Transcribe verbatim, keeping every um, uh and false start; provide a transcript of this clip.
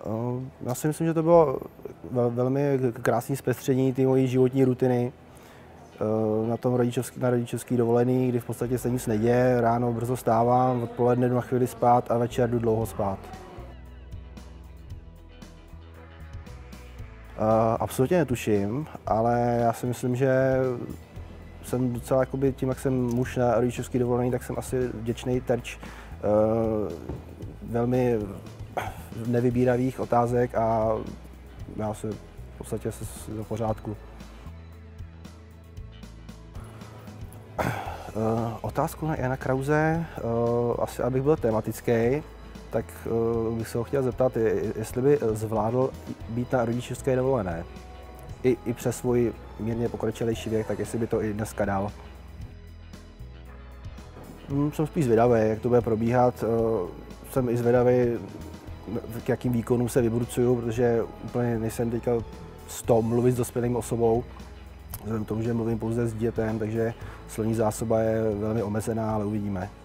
Já si myslím, že to bylo velmi krásné zpestření té mojí životní rutiny na tom rodičovský, na rodičovský dovolený, kdy v podstatě se nic neděje, ráno brzo stávám, odpoledne jdu na chvíli spát a večer jdu dlouho spát. Absolutně netuším, ale já si myslím, že jsem docela jakoby, tím, jak jsem muž na rodičovský dovolený, tak jsem asi vděčný terč velmi nevybíravých otázek a já se v podstatě se do pořádku. Otázku na Jana Krause, asi abych byl tematický, tak bych se ho chtěl zeptat, jestli by zvládl být na rodičovské dovolené. I, i přes svůj mírně pokročilejší věk, tak jestli by to i dneska dal. Jsem spíš zvědavý, jak to bude probíhat. Jsem i zvědavý, k jakým výkonům se vybrucuju, protože úplně nejsem teďka z toho mluvit s dospělým osobou. Vzhledem k tomu, že mluvím pouze s dítětem, takže slovní zásoba je velmi omezená, ale uvidíme.